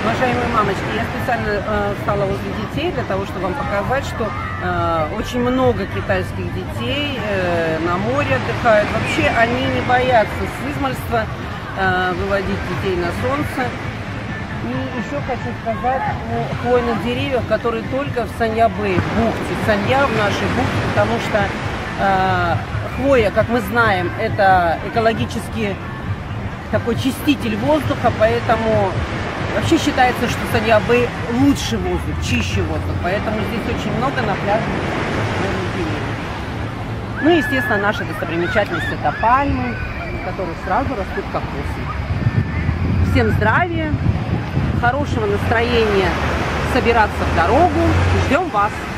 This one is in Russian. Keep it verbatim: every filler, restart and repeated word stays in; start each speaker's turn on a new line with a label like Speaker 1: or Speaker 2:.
Speaker 1: Уважаемые мамочки, я специально э, встала возле детей для того, чтобы вам показать, что э, очень много китайских детей э, на море отдыхают. Вообще они не боятся с измольства э, выводить детей на солнце. И еще хочу сказать о хвойных деревьях, которые только в Санья-Бэй, в бухте. Санья в нашей бухте, потому что э, хвоя, как мы знаем, это экологически такой чиститель воздуха, поэтому вообще считается, что Санья-Бэй лучший воздух, чище воздух, поэтому здесь очень много на пляже хвойных деревьев. Ну и, естественно, наша достопримечательность — это пальмы, которые сразу растут кокосы. Всем здравия, хорошего настроения собираться в дорогу. Ждем вас!